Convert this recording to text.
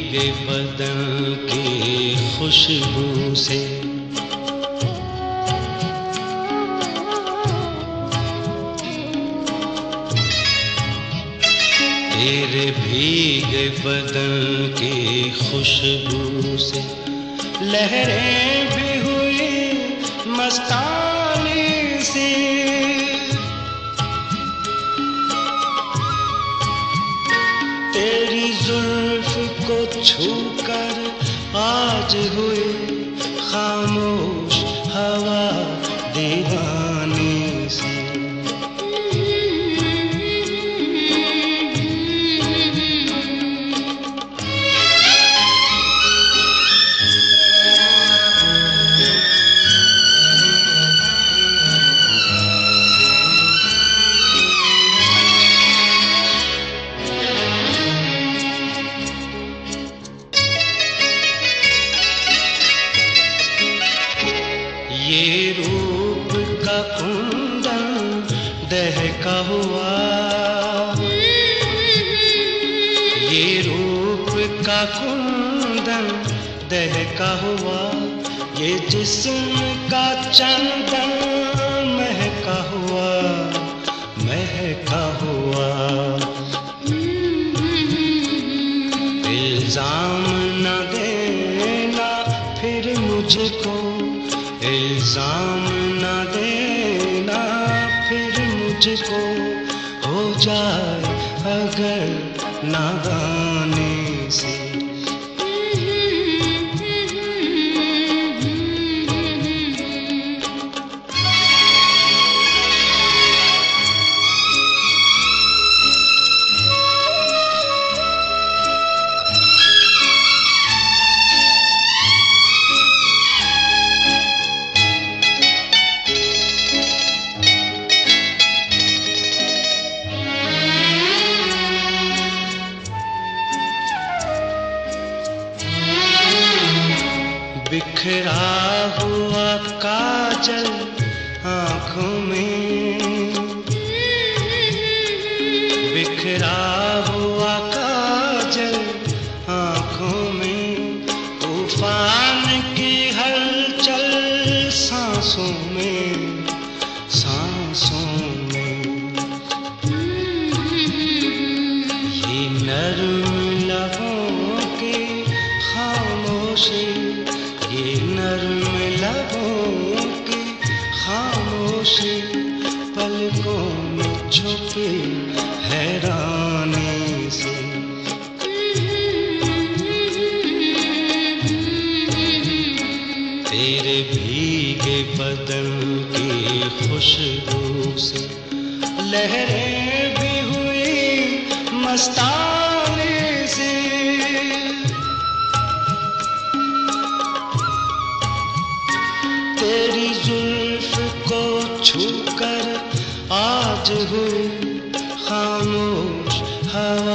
भीगे बदन की खुशबू से तेरे भीगे बदन की खुशबू से लहरें भी हुई मस्तानी सी। तेरी जुल्फ को छूकर आज हुई खामोश हवा दीवानी सी। ये रूप का कुंदन दहका हुआ, ये रूप का कुंदन दहका हुआ, ये जिस्म का चंदन महका हुआ, महका हुआ। इल्जाम न देना फिर मुझको, इल्जाम न देना फिर मुझको, हो जाए अगर नादानी से। बिखरा हुआ काजल आँखों में, बिखरा हुआ काजल आँखों में, तूफान की हलचल सांसों में, सांसों में। ये नर्म लबों की खामोशी, ये नर्म लबों की खामोशी, पलकों में छुपी हैरानी से। तेरे भीगे बदन की खुशबू से लहरें भी हुई मस्तानी से। तेरी जुल्फ को छूकर आज हुई खामोश हवा